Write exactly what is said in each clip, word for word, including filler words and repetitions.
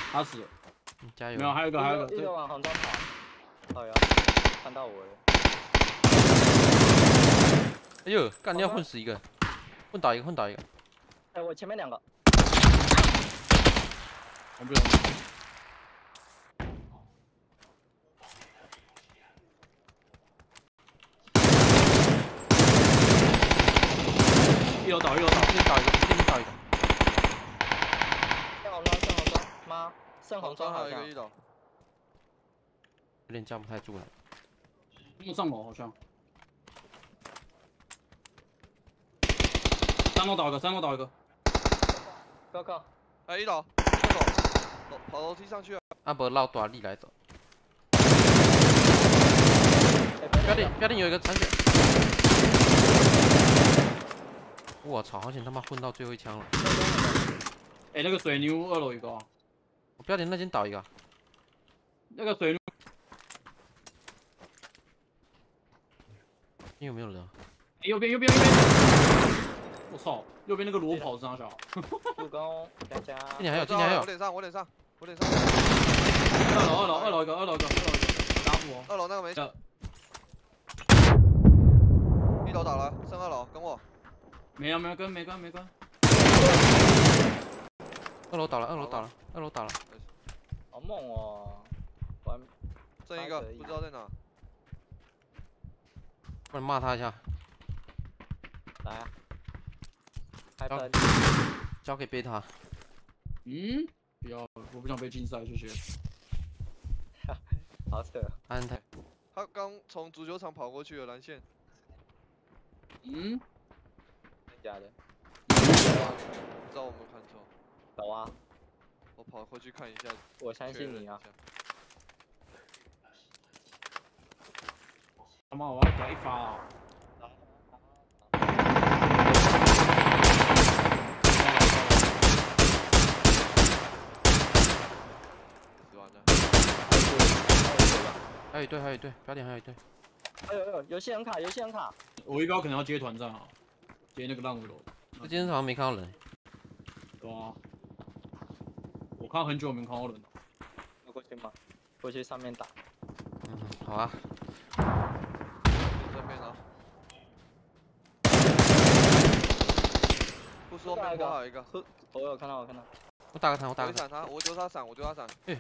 他死了。 加油！ 没有，还有一个，还有一个。 一个往杭州跑。好呀，看到我了。 哎呦，干你要混死一个，混倒一个，混倒一个。 哎，我前面两个。 我不用。一楼倒，一楼倒， 先倒一个，先倒一个。 圣红装，圣红装，妈，圣红装还好像。 有一个一楼。 有点架不太住了。 木上楼好像。三楼倒一个，三楼倒一个。 高高。 哎，一楼，二楼，楼跑楼梯上去了。 阿伯绕大力来走。标点标点有一个残血。我操，好险他妈混到最后一枪了。 哎，那个水泥屋二楼一个。 我标点那间倒一个。 那个水泥。 你有没有人？ 欸、右边，右边，右边！我操，右边那个裸跑是啥小？ 助攻，加加。 今年还有，今年还有。 我脸上，我脸上，我脸上。 二楼，二楼，二楼一个，二楼一个，二楼一个，打补哦。 二楼那个没。一楼倒了，剩二楼，跟我。 没有，没有跟，没跟，没跟。 二楼倒了，二楼倒了，二楼倒了。 好猛哦！完。 剩一个，不知道在哪。 不然骂他一下。 来啊！交交给贝塔。 嗯，不要，我不想被禁赛，谢谢。 好扯。 安泰。 他刚从足球场跑过去了蓝线。 嗯？ 真假的？ 不知道我没看错。 有啊。 我跑过去看一下。 我相信你啊。 他妈，我要给他一发啊！ 死完了。 还有一队，还有一队，标点还有一队。 哎呦呦，有些人卡，有些人卡。 我一标可能要接团战啊，接那个烂尾楼。 这今天好像没看到人。 对啊。我看很久没看到人了。 要过去吗？过去上面打。 嗯，好啊。 这边啊，不说面包还有一个， 我有看到，我看到。 我打个弹，我打个弹。他，我丢他闪，我丢他闪。 哎。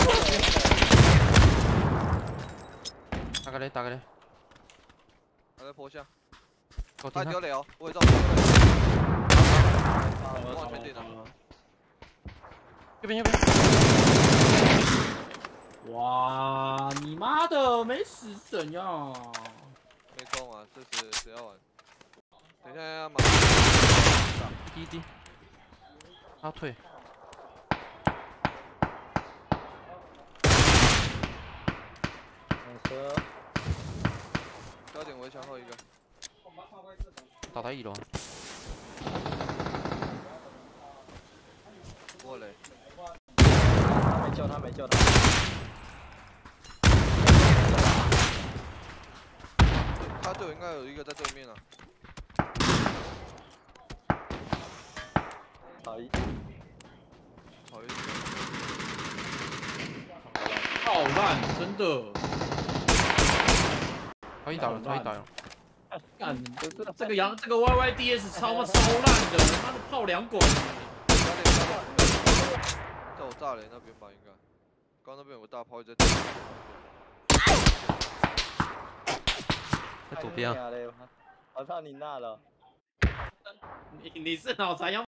打个雷，打个雷。 他在坡下。 他丢雷哦，我也知道。我往前顶了。 右边，右边。 哇，你妈的，没死怎样？ 没空啊，这时谁要玩？等一下要马。 滴滴。他退。 车。 标点围墙后一个。 打到一楼。 过雷。 他没救他，没救他。 他队友应该有一个在对面啊。 好一， 好一。 好烂，真的。 他一倒了，他一倒了。 干，这个羊，这个 Y Y D S 超超烂的，妈的炮两滚。 在我炸雷那边吧，应该。刚那边有个大炮在对面。 在左边啊！ 我操你那了！ 你你是脑残要